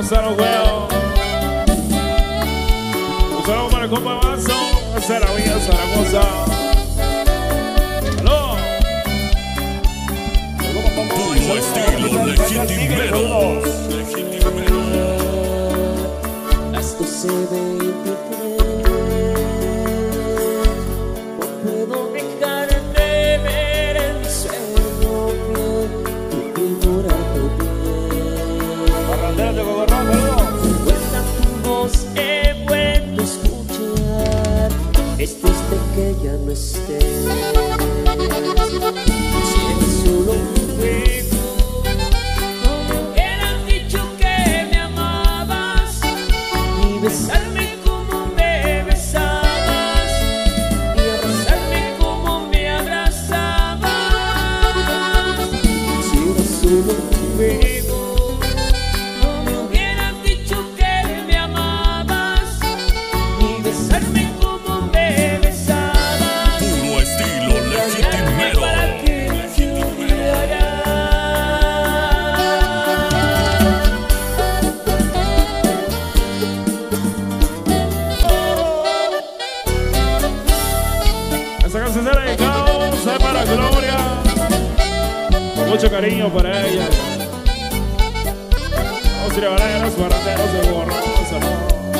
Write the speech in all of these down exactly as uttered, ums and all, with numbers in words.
pasar un juego. Un saludo para el compa Mazo, esa era Villa Zaragoza. ¡Aló! Puro estilo legitimero. Las doce veintitrés. No puedo dejar de ver en mi sueño bien tu figura, tu piel. Barrandera de gobernador. Vuelta tu voz he vuelto a escuchar. Es triste que ya no estés. Si eres solo un juego, no me hubieras dicho que me amabas y besarme como me besabas y abrazarme como me abrazabas. Si eres solo un juego, no me hubieras dicho que me amabas y besarme como me besabas. Puro estilo legitimero. Para que te olvidara. Esa canción se la dedicamos para Gloria, con mucho cariño para ella. Vamos a ir a bailar a los barranderos de Borrosa, ¿no?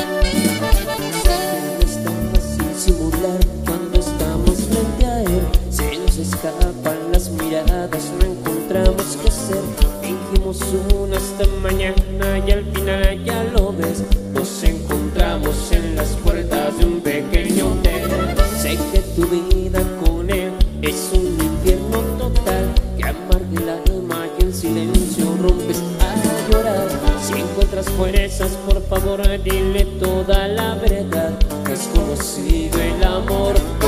No es tan fácil simular cuando estamos frente a él. Se nos escapan las miradas, no encontramos qué hacer. Fingimos una hasta mañana y al final ya lo ves. Nos encontramos en las puertas de un pequeño hotel. Sé que tu vida con él es un infierno total, que amarga el alma y en silencio rompes a llorar. Si encuentras fuerzas, por favor dile toda la verdad. Has conocido el amor